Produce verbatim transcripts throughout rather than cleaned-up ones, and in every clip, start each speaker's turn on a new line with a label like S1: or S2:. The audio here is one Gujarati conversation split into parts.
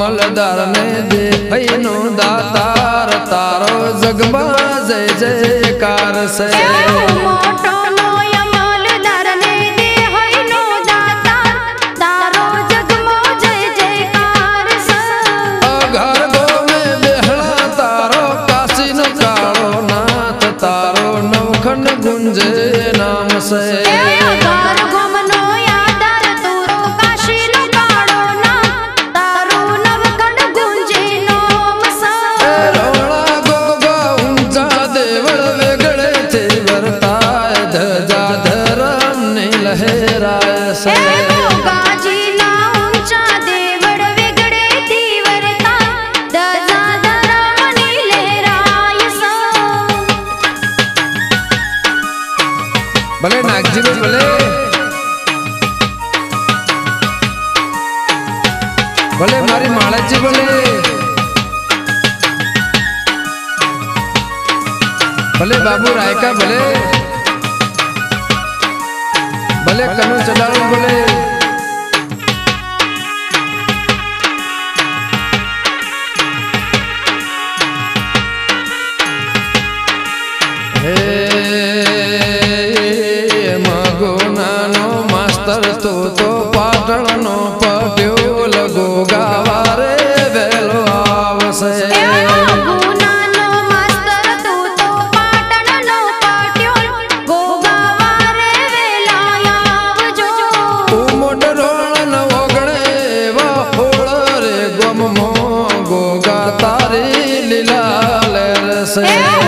S1: અમલદાર ને દે ભઈનો દાતાર તારો જગમાં જય જયકાર છે
S2: મોટો મોય અમલદાર ને દે ભઈનો દાતાર તારો જગમાં જય જયકાર છે
S1: અઘર ગોમે બેહણા તારો કાશીનો કાળો નાથ તારો નવખંડ ગુંજે નામ છે भले नागजी भाई भले भले मारी मालाजी भले भले बाबू रायका भले भले कनु चलारू भले तो तो पाटणनो पट्यो लगो गावारे वेलो आवसे
S2: गुनानो मास्तर तो तो पाटणनो पट्यो गो गावारे वेला आवजो
S1: उमड रोण ओगणे वा फोळ रे गोममो गोगा तारी लीला लेर से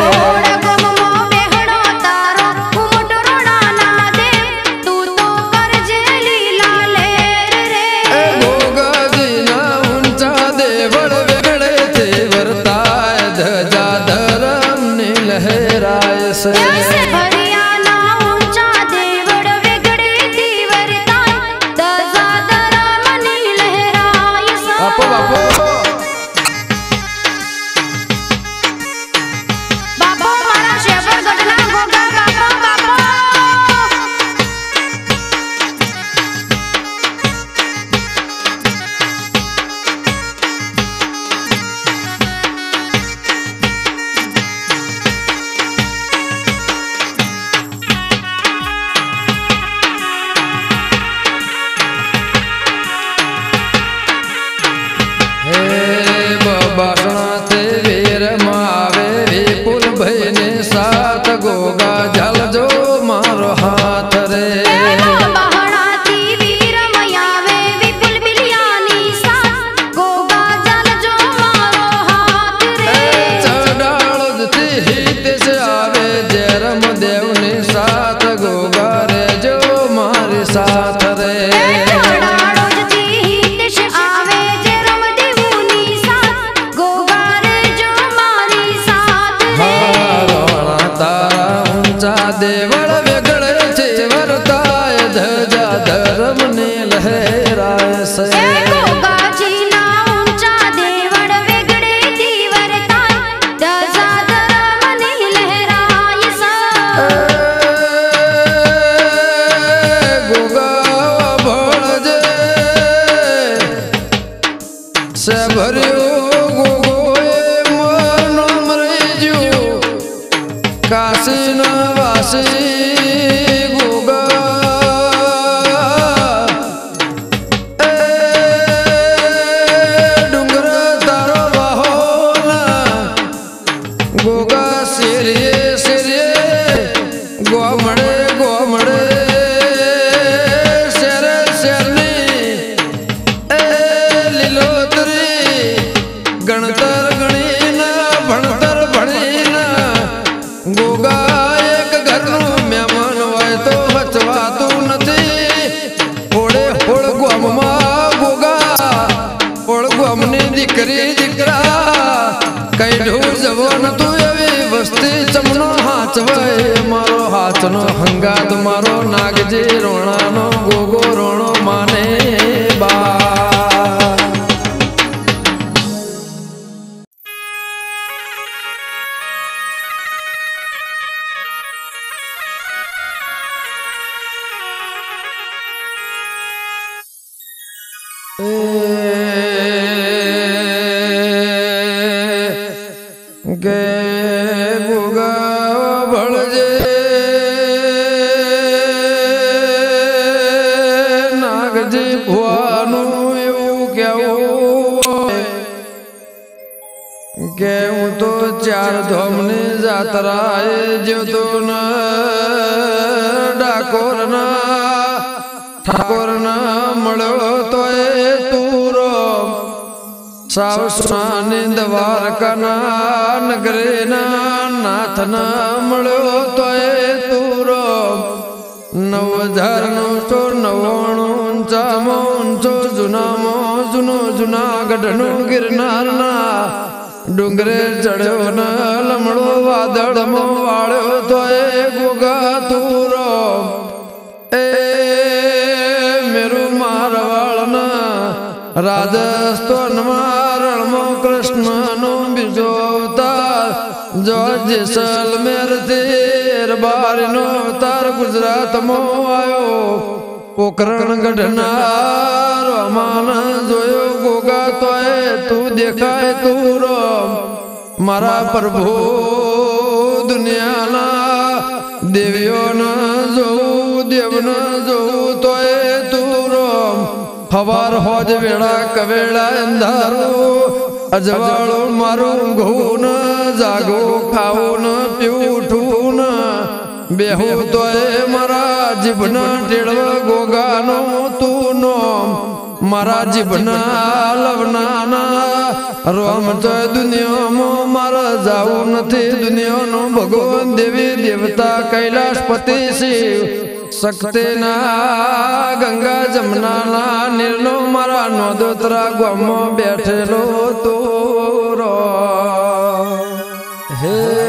S1: गोगा जल जो मारो हाथ रे
S2: बहणाती वीर मयावे विपुल बिलियानी साथ गोगा जल जो मारो हाथ रे
S1: चढ़ाड़ जती हित से आवे जरम देव ने साथ गोगा रे जो मारे साथ रे
S2: चढ़ाड़ जती हित से आवे जरम देव ने साथ गोगा रे जो मारी साथ रे
S1: देवल वेगळे छे वरताय धजा धर्म ने लहराय से
S2: गोगाजी ना ऊंचा देवल वेगळे दीवरताय धजा धर्म ने लहराय से
S1: गोगा भळजे से भर्यो गोगोए मन मरेजो काशी न गोगा ए डुंगर तारो बाहोना गोगा सिरिये सिरिये गोमड़े गोमड़े शेर शेरनी ए लीलोतरी गणतर गणीना भणतर भणीना गोगा दीकरी दीकरा कई ढूर जवान तू एवी वस्ती चमनो हाथ वय मारो हाथ नो हंगात मारो नागजी रोणा नो गोगो रोणो माने बा ए કે ગુગા ભળજે નાગજી ભુવાનું એવું કેવું કે હું તો ચાર ધોમની જાત્રાએ જ્યોતો ન ડાકોર ના ઠાકોર ના મળ્યો તો એ તુરો સાવસાની દ્વારકાના નગરે ના નાથ ના મળ્યો તો એ તુરો નવ હજાર નવસો નવ્વાણું ઊંચામો ઊંચો જૂનામો જૂનો જૂનાગઢનું ગિરનાર ના ડુંગરે ચડ્યો ન લમડો વાદળમાં વાળ્યો તો એ ગોગા તુરો એ મેરું મારવાળના રાજસ્થાનમાં રણમાં કૃષ્ણનો બીજો અવતાર જો જેસલમેર થી બારીનો અવતાર ગુજરાતમાં આવ્યો પોખરણ ગઢના રમાન જોયો ગોગા તો એ તું દેખાય તું રોમ મારા પ્રભુ દુનિયાના દેવીઓને જોઉં દેવને જોઉં તો એ તું રોમ હવાર હોજ વેળા કવેળા અંધારું અજવાળું મારું ઘઉં ન જાગો ખાવું ન પીવું ઉઠવું ન બેહું તો એ મારા જીભના ટેળવ ગોગાનો તું નોમ મારા જીભના લવનાના રોમ તો દુનિયામાં મારા જાવું નથી દુનિયાનો ભગવાન દેવી દેવતા કૈલાશપતિ શિવ શક્તિના ગંગા જમનાના નીરનો મારા નોદોતરા ગામમાં બેઠેલો તોરો હે